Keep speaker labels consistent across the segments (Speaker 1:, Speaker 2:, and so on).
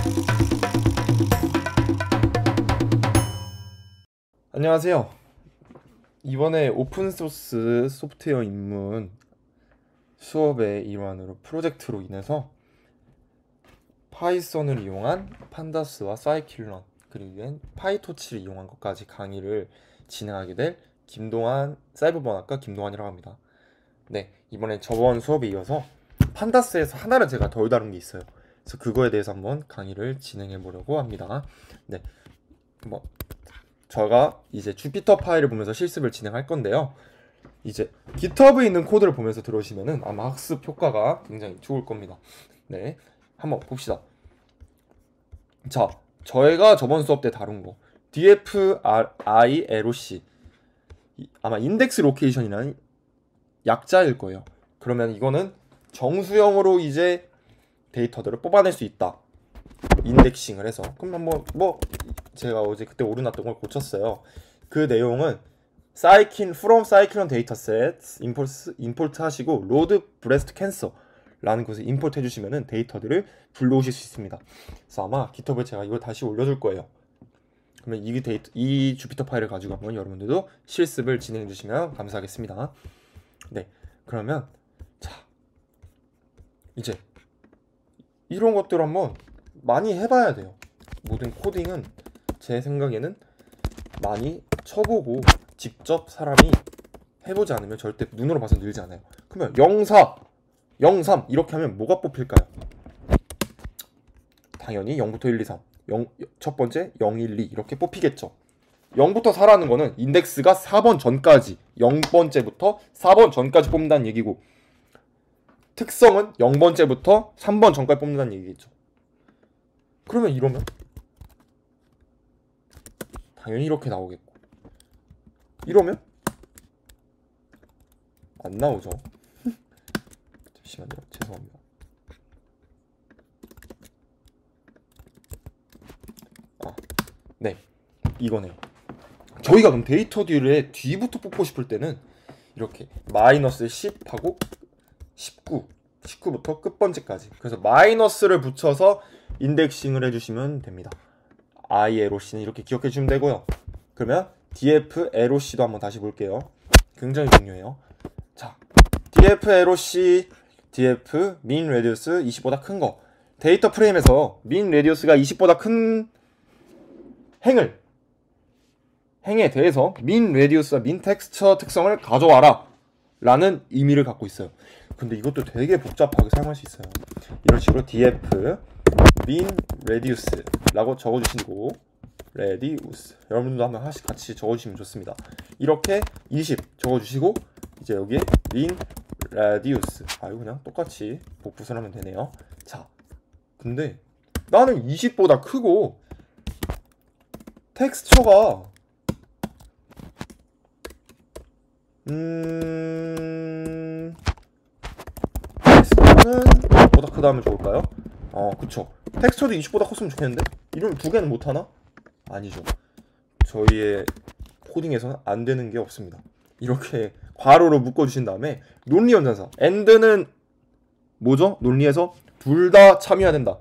Speaker 1: 안녕하세요. 이번에 오픈소스 소프트웨어 입문 수업의 일환으로 프로젝트로 인해서 파이썬을 이용한 판다스와 사이킬런 그리고 파이토치를 이용한 것까지 강의를 진행하게 될 김동환 사이버번학과 김동환이라고 합니다. 네, 이번에 저번 수업에 이어서 판다스에서 하나를 제가 덜 다룬 게 있어요. 그래서 그거에 대해서 한번 강의를 진행해 보려고 합니다. 네, 제가 이제 주피터 파일을 보면서 실습을 진행할 건데요. 이제 GitHub에 있는 코드를 보면서 들어오시면은 아마 학습 효과가 굉장히 좋을 겁니다. 네, 한번 봅시다. 자, 저희가 저번 수업 때 다룬 거 dfIROC 아마 인덱스 로케이션이라는 약자일 거예요. 그러면 이거는 정수형으로 이제 데이터들을 뽑아낼 수 있다. 인덱싱을 해서. 그럼 한번 제가 어제 그때 오류났던 걸 고쳤어요. 그 내용은 from scikit dataset import 하시고 load breast cancer 라는 것을 임포트 해주시면은 데이터들을 불러오실 수 있습니다. 그래서 아마 GitHub에 제가 이걸 다시 올려줄 거예요. 그러면 이 주피터 파일을 가지고 한번 여러분들도 실습을 진행해 주시면 감사하겠습니다. 네, 그러면 자, 이제 이런 것들 한번 많이 해봐야 돼요. 모든 코딩은 제 생각에는 많이 쳐보고 직접 사람이 해보지 않으면 절대 눈으로 봐서 늘지 않아요. 그러면 04, 03 이렇게 하면 뭐가 뽑힐까요? 당연히 0부터 1, 2, 3 첫 번째 0, 1, 2 이렇게 뽑히겠죠. 0부터 4라는 거는 인덱스가 4번 전까지 0번째부터 4번 전까지 뽑는다는 얘기고, 특성은 0번째부터 3번 전까지 뽑는다는 얘기겠죠. 그러면 이러면 당연히 이렇게 나오겠고, 이러면 안 나오죠. 잠시만요, 죄송합니다. 네, 이거네요. 저희가 그럼 데이터들의 뒤부터 뽑고 싶을 때는 이렇게 마이너스 10하고 19부터 끝번째까지, 그래서 마이너스를 붙여서 인덱싱을 해주시면 됩니다. IROC는 이렇게 기억해 주시면 되고요. 그러면 dfROC도 한번 다시 볼게요. 굉장히 중요해요. 자, dfROC, df min radius 20보다 큰 거. 데이터 프레임에서 min radius가 20보다 큰 행에 대해서 min radius와 min texture 특성을 가져와라 라는 의미를 갖고 있어요. 근데 이것도 되게 복잡하게 사용할 수 있어요. 이런 식으로 df min radius 라고 적어주시고, radius 여러분들도 한번 하나씩 같이 적어주시면 좋습니다. 이렇게 20 적어주시고, 이제 여기에 min radius 이거 그냥 똑같이 복붙을 하면 되네요. 자, 근데 나는 20보다 크고 텍스처가 텍스처는 보다 크다면 좋을까요? 그쵸. 텍스처도 20보다 컸으면 좋겠는데? 이러면 두 개는 못하나? 아니죠. 저희의 코딩에서는 안 되는 게 없습니다. 이렇게 괄호로 묶어주신 다음에 논리 연산사 AND는 뭐죠? 논리에서 둘 다 참여해야 된다.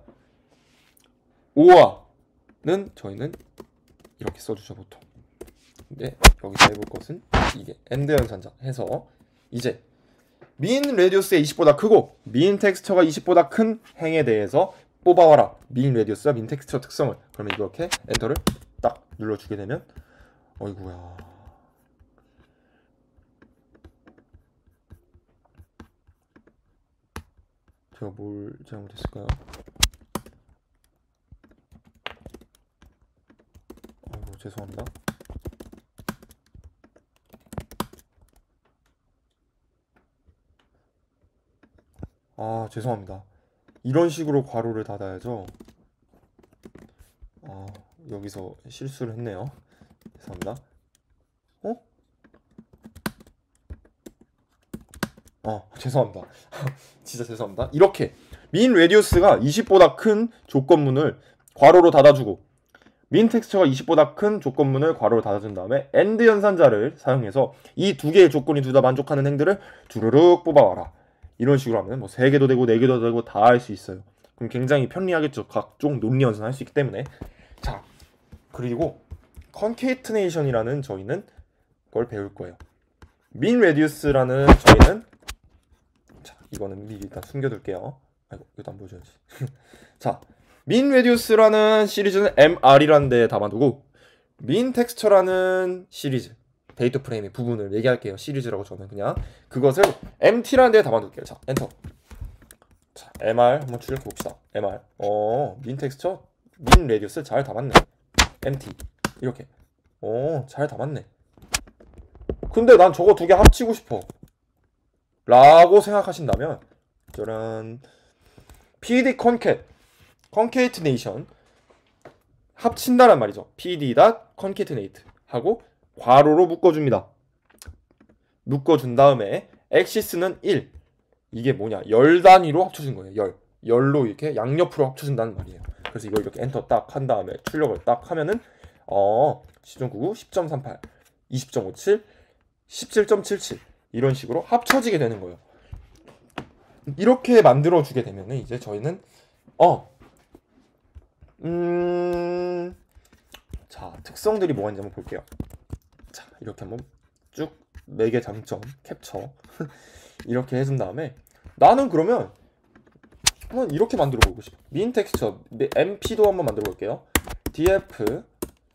Speaker 1: OR는 저희는 이렇게 써주죠, 보통. 근데 여기서 해볼 것은 이게 AND 연산자 해서 이제 min radius의 20보다 크고 min 텍스처가 20보다 큰 행에 대해서 뽑아와라. min radius와 min 텍스처 특성을. 그러면 이렇게 엔터를 딱 눌러주게 되면, 어이구야, 제가 뭘 잘못했을까요? 아이고, 죄송합니다. 죄송합니다. 이런 식으로 괄호를 닫아야죠. 여기서 실수를 했네요. 죄송합니다. 죄송합니다. 진짜 죄송합니다. 이렇게 min radius가 20보다 큰 조건문을 괄호로 닫아주고 min 텍스처가 20보다 큰 조건문을 괄호로 닫아준 다음에 AND 연산자를 사용해서 이 두 개의 조건이 둘 다 만족하는 행들을 주르륵 뽑아와라. 이런 식으로 하면 뭐 3개도 되고 4개도 되고 다 할 수 있어요. 그럼 굉장히 편리하겠죠. 각종 논리 연산을 할 수 있기 때문에. 자, 그리고 컨케이트네이션이라는 저희는 걸 배울 거예요. 민 레디우스라는 저희는, 자, 이거는 미리 일단 숨겨둘게요. 아이고, 이것도 안 보여줘야지. 자, 민 레디우스라는 시리즈는 MR이라는 데에 담아두고 민 텍스처라는 시리즈, 데이터 프레임의 부분을 얘기할게요. 시리즈라고 저는 그냥 그것을 MT라는 데에 담아둘게요. 자, 엔터. 자, MR 한번 출력해 봅시다. MR. 민 텍스처, 민 레디우스 잘 담았네. MT 이렇게. 잘 담았네. 근데 난 저거 두 개 합치고 싶어 라고 생각하신다면 저런 PD concatenation 합친다란 말이죠. pd.concatenate 하고 괄호로 묶어줍니다. 묶어준 다음에 axis는 1. 이게 뭐냐? 열 단위로 합쳐진 거예요. 열로 이렇게 양옆으로 합쳐진다는 말이에요. 그래서 이걸 이렇게 엔터 딱 한 다음에 출력을 딱 하면은 10.99, 10.38, 20.57, 17.77 이런 식으로 합쳐지게 되는 거예요. 이렇게 만들어주게 되면은 이제 저희는 자, 특성들이 뭐가 있는지 한번 볼게요. 자, 이렇게 한번 쭉 4개 장점 캡처 이렇게 해준 다음에 나는 그러면 한번 이렇게 만들어 보고 싶어. 민 텍스처 MP도 한번 만들어 볼게요. df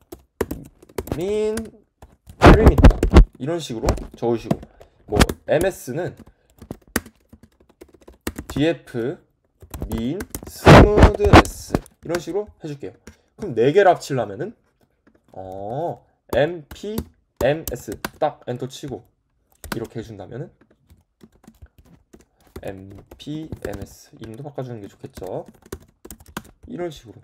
Speaker 1: 민 프리미터 이런 식으로 적으시고, 뭐 MS는 df 민 스무드S 이런 식으로 해줄게요. 그럼 4개를 합치려면은 MP MS 딱 엔터 치고 이렇게 해준다면은 MP MS 이름도 바꿔주는 게 좋겠죠. 이런 식으로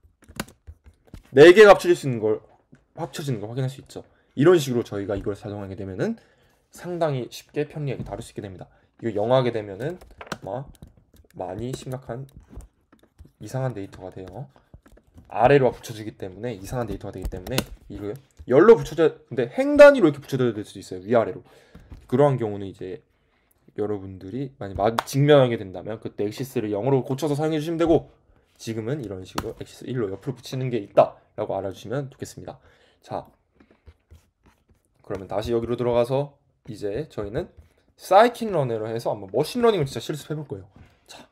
Speaker 1: 4개가 합쳐지는 걸 확인할 수 있죠. 이런 식으로 저희가 이걸 사용하게 되면은 상당히 쉽게 편리하게 다룰 수 있게 됩니다. 이거 영어하게 되면은 아마 많이 심각한 이상한 데이터가 돼요. 아래로 붙여주기 때문에 이상한 데이터가 되기 때문에 이거 열로 붙여져, 근데 행 단위로 이렇게 붙여져야 될 수도 있어요. 위아래로. 그러한 경우는 이제 여러분들이 만약 직면하게 된다면 그때 엑시스를 0으로 고쳐서 사용해 주시면 되고, 지금은 이런 식으로 엑시스 1로 옆으로 붙이는 게 있다 라고 알아주시면 좋겠습니다. 자, 그러면 다시 여기로 들어가서 이제 저희는 사이킨러너로 해서 한번 머신러닝을 진짜 실습해 볼 거예요. 자,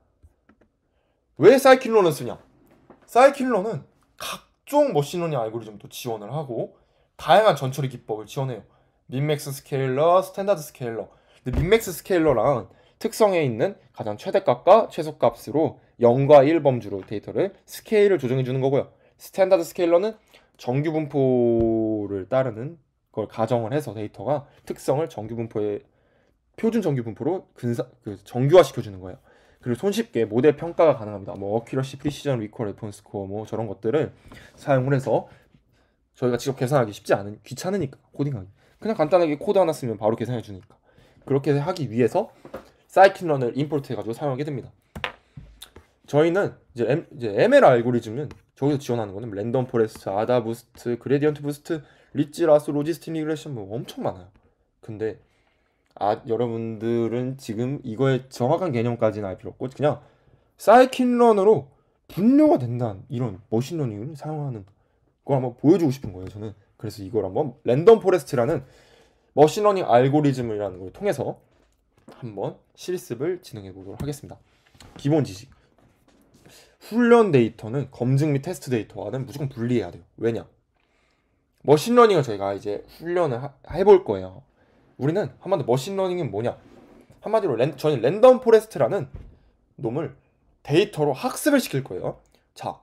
Speaker 1: 왜 사이킨러너 쓰냐? 사이킨러는 각종 머신러닝 알고리즘도 지원을 하고 다양한 전처리 기법을 지원해요. 민맥스 스케일러, 스탠다드 스케일러. 근데 민맥스 스케일러랑 특성에 있는 가장 최대값과 최소값으로 0과 1 범주로 데이터를 스케일을 조정해 주는 거고요. 스탠다드 스케일러는 정규 분포를 따르는 걸 가정을 해서 데이터가 특성을 정규 분포의 표준 정규 분포로 정규화 시켜주는 거예요. 그리고 손쉽게 모델 평가가 가능합니다. 뭐 어큐러시, 프리시전, 리콜, 레퍼런스 스코어 뭐 저런 것들을 사용을 해서 저희가 직접 계산하기 쉽지 않은, 귀찮으니까 코딩하기, 그냥 간단하게 코드 하나 쓰면 바로 계산해 주니까 그렇게 하기 위해서 사이킨런을 임포트 해가지고 사용하게 됩니다. 저희는 이제 ML 알고리즘은 저기서 지원하는 거는 랜덤 포레스트, 아다 부스트, 그레디언트 부스트, 리치, 라소, 로지스틱 리그레션 뭐 엄청 많아요. 근데 여러분들은 지금 이거의 정확한 개념까지는 알 필요 없고 그냥 사이킨런으로 분류가 된다는 이런 머신러닝을 사용하는 걸 한번 보여주고 싶은 거예요, 저는. 그래서 이걸 한번 랜덤 포레스트라는 머신러닝 알고리즘이라는 걸 통해서 한번 실습을 진행해 보도록 하겠습니다. 기본 지식. 훈련 데이터는 검증 및 테스트 데이터와는 무조건 분리해야 돼요. 왜냐? 머신러닝을 저희가 이제 훈련을 해볼 거예요. 우리는 한마디로 머신러닝은 뭐냐? 한마디로 저는 랜덤 포레스트라는 놈을 데이터로 학습을 시킬 거예요. 자,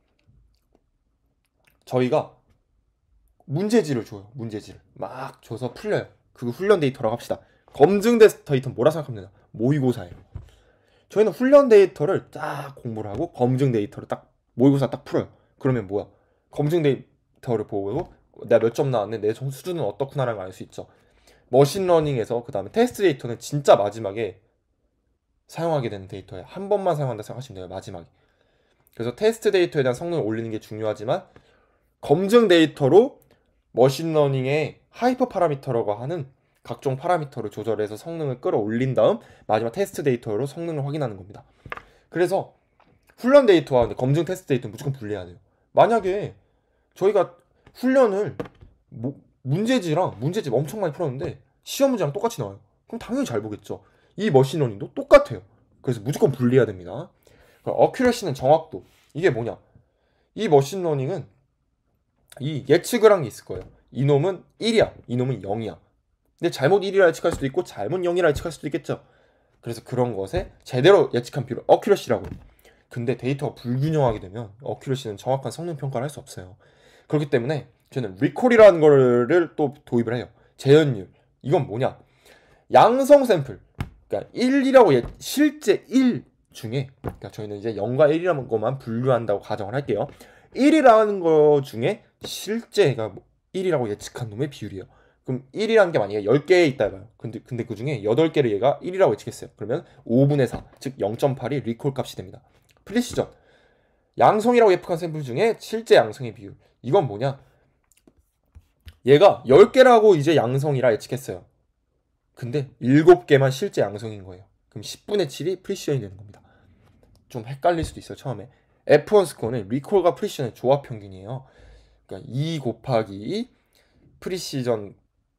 Speaker 1: 저희가 문제지를 줘요. 문제지를 막 줘서 풀려요. 그거 훈련 데이터라고 합시다. 검증 데이터는 뭐라 생각하면 되나? 모의고사예요. 저희는 훈련 데이터를 딱 공부를 하고 검증 데이터를 딱 모의고사 딱 풀어요. 그러면 뭐야? 검증 데이터를 보고 내가 몇 점 나왔네, 내 수준은 어떻구나라는 걸 알 수 있죠. 머신러닝에서 그 다음에 테스트 데이터는 진짜 마지막에 사용하게 되는 데이터예요. 한 번만 사용한다 생각하시면 돼요, 마지막에. 그래서 테스트 데이터에 대한 성능을 올리는 게 중요하지만 검증 데이터로 머신러닝의 하이퍼 파라미터라고 하는 각종 파라미터를 조절해서 성능을 끌어올린 다음 마지막 테스트 데이터로 성능을 확인하는 겁니다. 그래서 훈련 데이터와 검증 테스트 데이터는 무조건 분리해야 돼요. 만약에 저희가 훈련을 문제지랑 문제집 엄청 많이 풀었는데 시험 문제랑 똑같이 나와요. 그럼 당연히 잘 보겠죠. 이 머신러닝도 똑같아요. 그래서 무조건 분리해야 됩니다. 어큐러시는 정확도. 이게 뭐냐? 이 머신러닝은 이 예측을 한 게 있을 거예요. 이놈은 1이야. 이놈은 0이야. 근데 잘못 1이라 예측할 수도 있고 잘못 0이라 예측할 수도 있겠죠. 그래서 그런 것에 제대로 예측한 비율을 어큐러시라고 해요. 근데 데이터가 불균형하게 되면 어큐러시는 정확한 성능 평가를 할 수 없어요. 그렇기 때문에 저는 리콜이라는 거를 또 도입을 해요. 재현율. 이건 뭐냐? 양성 샘플. 그러니까 1이라고 실제 1 중에, 그러니까 저희는 이제 0과 1이라는 것만 분류한다고 가정을 할게요. 1이라는 거 중에 실제가 1이라고 예측한 놈의 비율이에요. 그럼 1이라는 게 만약에 10개에 있다 해봐요. 근데 그 중에 8개를 얘가 1이라고 예측했어요. 그러면 5분의 4, 즉 0.8이 리콜 값이 됩니다. 프리시전. 양성이라고 예측한 샘플 중에 실제 양성의 비율. 이건 뭐냐? 얘가 10개라고 이제 양성이라 예측했어요. 근데 7개만 실제 양성인 거예요. 그럼 10분의 7이 프리시전이 되는 겁니다. 좀 헷갈릴 수도 있어요, 처음에. F1 스코어는 리콜과 프리시전의 조합 평균이에요. 그러니까 2 곱하기 프리시전.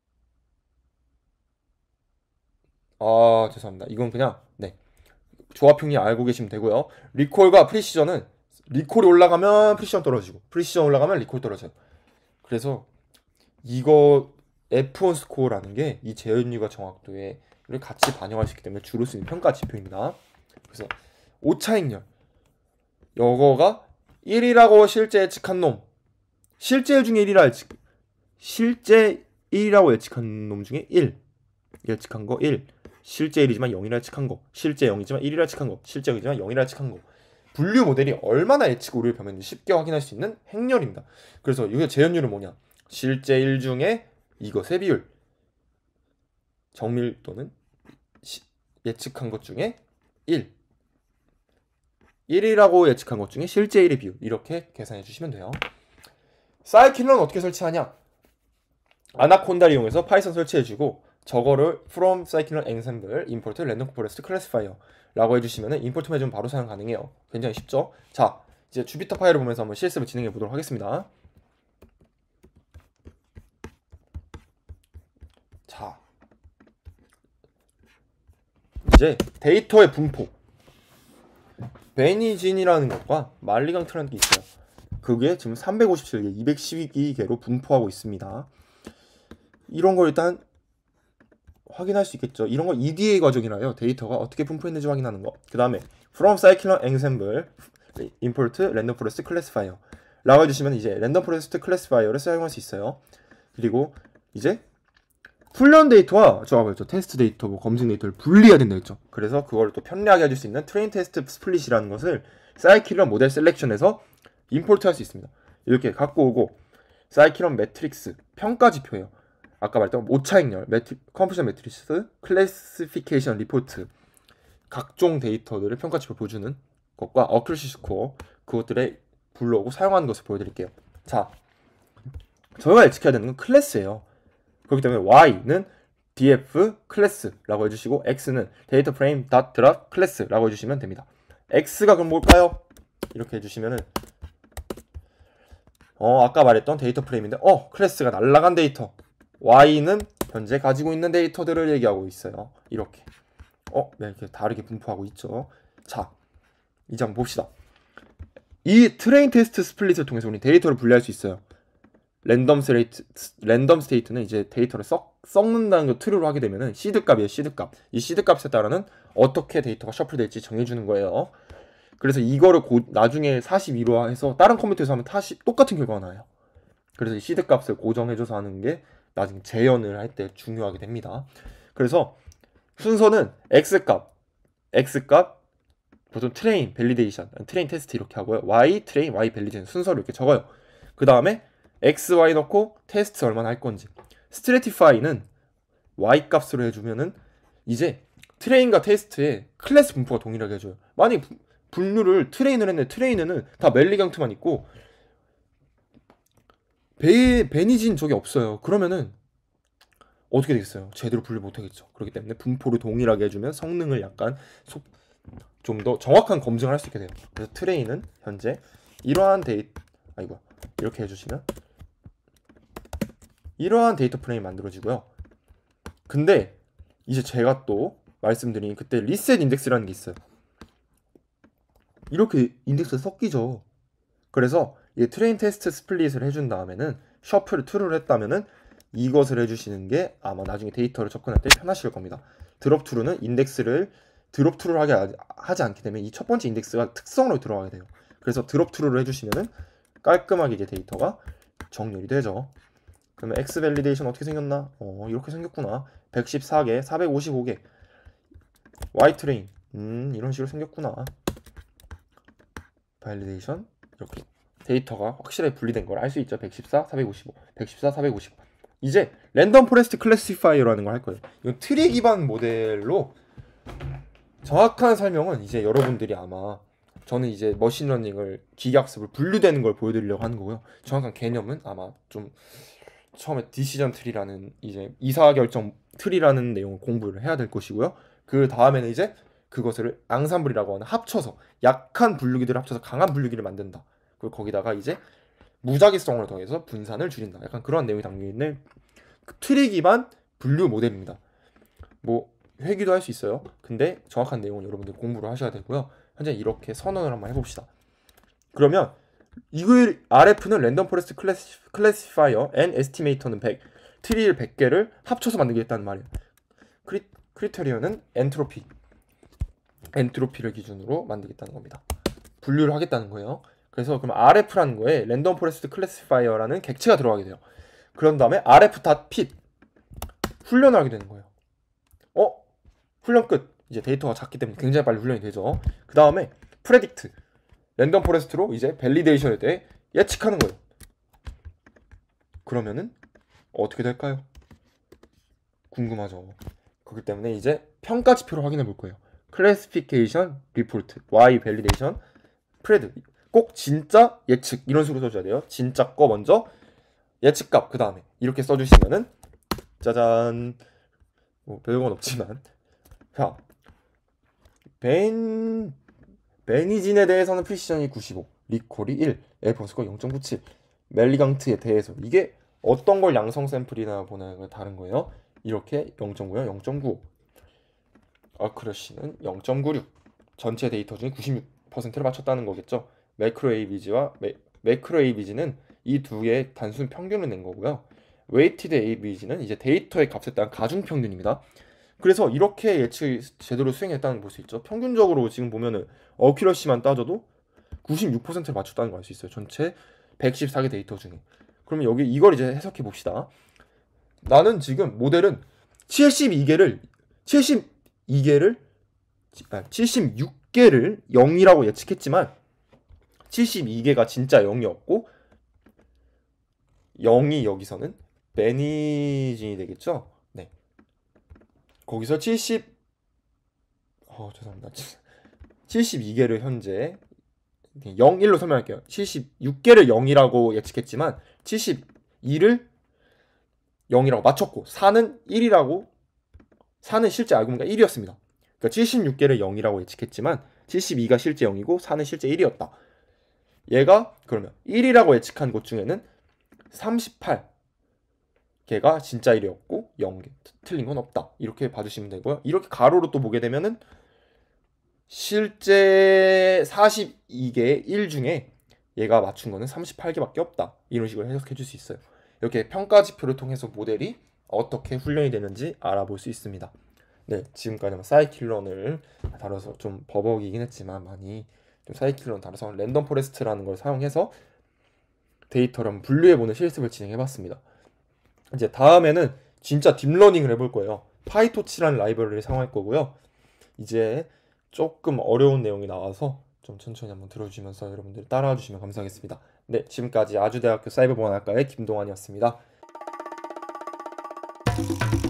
Speaker 1: 죄송합니다. 이건 그냥 조합 평균 알고 계시면 되고요. 리콜과 프리시전은 리콜이 올라가면 프리시전 떨어지고 프리시전 올라가면 리콜 떨어져요. 그래서 이거 F1 스코어라는 게 이 재현율과 정확도를 같이 반영할 수 있기 때문에 주로 쓰는 평가 지표입니다. 그래서 오차익렬. 요거가 1이라고 실제 예측한 놈. 실제 중에 1이라 실제 1이라고 예측한 놈 중에 1. 예측한 거 1. 실제 1이지만 0이라 예측한 거. 실제 0이지만 1이라 예측한 거. 실제 0이지만 0이라 예측한 거. 분류 모델이 얼마나 예측 오류를 범했는지 쉽게 확인할 수 있는 행렬입니다. 그래서 이게 재현율은 뭐냐? 실제 1 중에 이것의 비율. 정밀도는 예측한 것 중에 1. 1이라고 예측한 것 중에 실제 1의 비율. 이렇게 계산해 주시면 돼요. 사이클론은 어떻게 설치하냐? 아나콘다를 이용해서 파이썬 설치해주고 저거를 from scikit-learn ensemble import random forest classifier 라고 해주시면 임포트만 해주면 바로 사용 가능해요. 굉장히 쉽죠? 자, 이제 주피터 파일을 보면서 한번 실습을 진행해 보도록 하겠습니다. 자, 이제 데이터의 분포. 베니진이라는 것과 말리강트라는 게 있어요. 그게 지금 357개, 212개로 분포하고 있습니다. 이런 걸 일단 확인할 수 있겠죠. 이런 건 EDA 과정이라요. 데이터가 어떻게 분포했는지 확인하는 거. 그 다음에 from scikit-learn ensemble import random forest classifier 라고 해주시면 이제 random forest classifier를 사용할 수 있어요. 그리고 이제 훈련 데이터와 저 테스트 데이터, 검증 데이터를 분리해야 된다 했죠. 그래서 그걸 또 편리하게 해줄 수 있는 트레인 테스트 스플릿이라는 것을 scikit-learn 모델 셀렉션에서 임포트 할 수 있습니다. 이렇게 갖고 오고 scikit-learn 매트릭스 평가 지표예요. 아까 말했던 오차익렬, 컴퓨전 매트리스, 클래시피케이션 리포트 각종 데이터들을 평가 지표 보여주는 것과 어큐러시 스코어 그것들에 불러오고 사용하는 것을 보여드릴게요. 자, 저희가 예측해야 되는 건 클래스예요. 그렇기 때문에 y는 df 클래스라고 해주시고 x는 데이터 프레임 닷 드랍 클래스라고 해주시면 됩니다. x가 그럼 뭘까요? 이렇게 해주시면은 아까 말했던 데이터 프레임인데 클래스가 날라간 데이터. y는 현재 가지고 있는 데이터들을 얘기하고 있어요. 이렇게 이렇게 다르게 분포하고 있죠. 자, 이제 한번 봅시다. 이 트레인 테스트 스플릿을 통해서 우리 데이터를 분리할 수 있어요. 랜덤 스테이트는 이제 데이터를 섞는다는 거 트루로 하게 되면은 시드 값이에요. 시드 값. 이 시드 값에 따라는 어떻게 데이터가 셔플될지 정해주는 거예요. 그래서 이거를 나중에 42로 해서 다른 컴퓨터에서 하면 똑같은 결과가 나와요. 그래서 이 시드 값을 고정해줘서 하는 게 나중에 재현을 할 때 중요하게 됩니다. 그래서 순서는 x값 보통 트레인, 밸리데이션, 트레인 테스트 이렇게 하고요. y 트레인, y 밸리데이션 순서를 이렇게 적어요. 그 다음에 x, y 넣고 테스트 얼마나 할 건지. 스트래티파이는 y 값으로 해주면은 이제 트레인과 테스트의 클래스 분포가 동일하게 해줘요. 만약 분류를 트레인을 했는데 트레인에는 다 멜리강트만 있고 베니진 적이 없어요. 그러면은 어떻게 되겠어요? 제대로 분류 못하겠죠. 그렇기 때문에 분포를 동일하게 해주면 성능을 약간 좀 더 정확한 검증을 할 수 있게 돼요. 그래서 트레이는 현재 이러한 이렇게 해주시면 이러한 데이터 프레임이 만들어지고요. 근데 이제 제가 또 말씀드린 그때 리셋 인덱스라는 게 있어요. 이렇게 인덱스가 섞이죠. 그래서 이 트레인 테스트 스플릿을 해준 다음에는 셔플 트루를 했다면은 이것을 해주시는 게 아마 나중에 데이터를 접근할 때 편하실 겁니다. 드롭 트루는 인덱스를 드롭 트루를 하지 않게 되면 이 첫 번째 인덱스가 특성으로 들어가게 돼요. 그래서 드롭 트루를 해주시면은 깔끔하게 이제 데이터가 정렬이 되죠. 그러면 X 밸리데이션 어떻게 생겼나? 이렇게 생겼구나. 114개, 455개. Y 트레인. 이런 식으로 생겼구나. 밸리데이션 이렇게 데이터가 확실하게 분리된 걸 알 수 있죠. 114, 455, 114, 455. 이제 랜덤 포레스트 클래시파이어라는 걸 할 거예요. 이건 트리 기반 모델로 정확한 설명은 이제 여러분들이 아마 저는 이제 머신러닝을 기계학습을 분류되는 걸 보여드리려고 하는 거고요. 정확한 개념은 아마 좀 처음에 디시전 트리라는 이제 이사결정 트리라는 내용을 공부를 해야 될 것이고요. 그 다음에는 이제 그것을 앙상블이라고 하는 합쳐서 약한 분류기들을 합쳐서 강한 분류기를 만든다. 그리고 거기다가 이제 무작위성을 더해서 분산을 줄인다. 약간 그런 내용이 담겨있는 그 트리 기반 분류 모델입니다. 뭐 회귀도 할 수 있어요. 근데 정확한 내용은 여러분들 공부를 하셔야 되고요. 현재 이렇게 선언을 한번 해봅시다. 그러면 이걸 RF는 랜덤 포레스트 클래시파이어 and 에스티메이터는 100 트리를 100개를 합쳐서 만들겠다는 말이에요. 크리테리언은 엔트로피를 기준으로 만들겠다는 겁니다. 분류를 하겠다는 거예요. 그래서 그럼 RF라는 거에 랜덤 포레스트 클래시파이어라는 객체가 들어가게 돼요. 그런 다음에 rf.fit 훈련을 하게 되는 거예요. 훈련 끝. 이제 데이터가 작기 때문에 굉장히 빨리 훈련이 되죠. 그 다음에 프레딕트 랜덤 포레스트로 이제 밸리데이션에 대해 예측하는 거예요. 그러면은 어떻게 될까요? 궁금하죠. 그렇기 때문에 이제 평가 지표를 확인해 볼 거예요. 클래시피케이션, 리포트, Y 밸리데이션, 프레드. 꼭 진짜 예측 이런 식으로 써줘야 돼요. 진짜 거 먼저 예측값 그 다음에 이렇게 써주시면은 짜잔. 뭐 별건 없지만 자, 베니진에 대해서는 프리시전이 95, 리콜이 1, 에어포스가 0.97, 멜리강트에 대해서 이게 어떤 걸 양성 샘플이나 보는 다른 거예요. 이렇게 0.9요, 0.95. 아크러시는 0.96. 전체 데이터 중에 96%를 맞췄다는 거겠죠. 매크로 ABG는 이 두 개의 단순 평균을 낸 거고요. 웨이티드 ABG는 이제 데이터의 값에 따른 가중 평균입니다. 그래서 이렇게 예측 제대로 수행했다는 걸 볼 수 있죠. 평균적으로 지금 보면은 어큐러시만 따져도 96%를 맞췄다는 걸 알 수 있어요. 전체 114개 데이터 중에. 그러면 여기 이걸 이제 해석해 봅시다. 나는 지금 모델은 72개를 0이라고 예측했지만 72개가 진짜 0이었고 0이 여기서는 베니진이 되겠죠. 네. 거기서 72개를 현재 0, 1로 설명할게요. 76개를 0이라고 예측했지만 72를 0이라고 맞췄고 4는 1이라고 4는 실제 알고 보니까 1이었습니다. 그러니까 76개를 0이라고 예측했지만 72가 실제 0이고 4는 실제 1이었다. 얘가 그러면 1이라고 예측한 것 중에는 38개가 진짜 1이었고 0개 틀린 건 없다. 이렇게 봐주시면 되고요. 이렇게 가로로 또 보게 되면은 실제 42개의 1 중에 얘가 맞춘 거는 38개밖에 없다. 이런 식으로 해석해 줄 수 있어요. 이렇게 평가 지표를 통해서 모델이 어떻게 훈련이 되는지 알아볼 수 있습니다. 네, 지금까지 사이클론을 다뤄서 좀 버벅이긴 했지만 많이 좀 사이클론 다뤄서 랜덤 포레스트라는 걸 사용해서 데이터를 한번 분류해보는 실습을 진행해봤습니다. 이제 다음에는 진짜 딥러닝을 해볼 거예요. 파이토치라는 라이브러리를 사용할 거고요. 이제 조금 어려운 내용이 나와서 좀 천천히 한번 들어주시면서 여러분들 따라와 주시면 감사하겠습니다. 네, 지금까지 아주대학교 사이버보안학과의 김동환이었습니다.